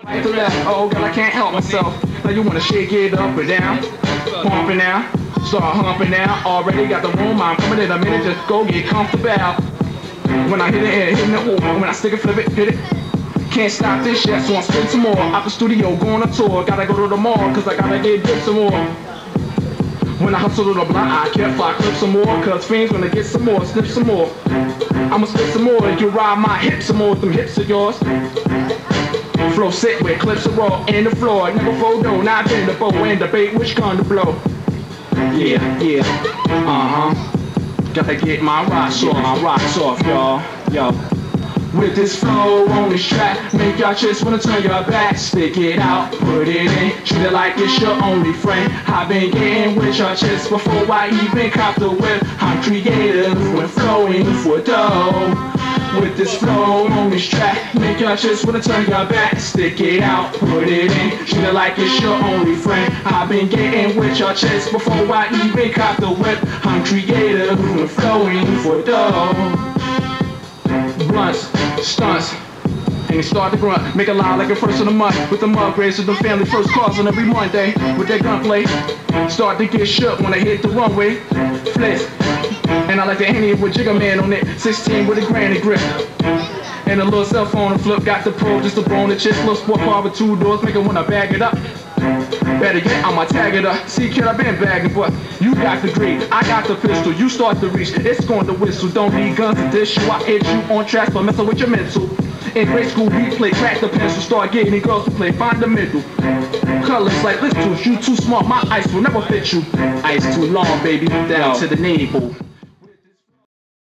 Right to left, oh girl, I can't help myself. Now you wanna shake it up and down, pumping now, start humping now. Already got the room, I'm coming in a minute, just go get comfortable. When I hit it, hitting it, when I stick it, flip it, hit it. Can't stop this yet, so I'm spending some more. Out the studio, going on tour, gotta go to the mall, cause I gotta get dipped some more. When I hustle to the block, I can't fly, clip some more, cause fiends gonna get some more, snip some more. I'ma spit some more, you ride my hips some more, them hips of yours. Flow sit with clips of raw in the floor, never photo, not in the bow, and debate which gun to blow. Yeah, gotta get my rocks off, y'all, yo. With this flow on this track, make y'all just wanna turn your back. Stick it out, put it in, treat it like it's your only friend. I've been getting with your chest before I even cop the whip. I'm creative when flowing for dough. With this flow on this track, make y'all just wanna turn your back. Stick it out, put it in, treat it like it's your only friend. I've been getting with your chest before I even cop the whip. I'm creative when flowing for dough. Blunts, stunts, and they start to grunt. Make a lie like a first of the month. With them upgrades to the family first cars on every Monday. With that gunplay, start to get shook when I hit the runway. Flip, and I like the Henny with Jigga Man on it. 16 with a granny grip. And a little cell phone to flip. Got the pro just to bone the chip. Little sport car with 2 doors, make it wanna bag it up. Better yet, I'ma tag it up. See, kid, I've been bagging, but you got the green, I got the pistol. You start to reach, it's going to whistle. Don't need guns to dish you. I hit you on tracks, but messing with your mental. In grade school, we play, crack the pencil, start getting girls to play, find the middle. Colors like listles, you too smart, my ice will never fit you. Ice too long, baby, down to the navel.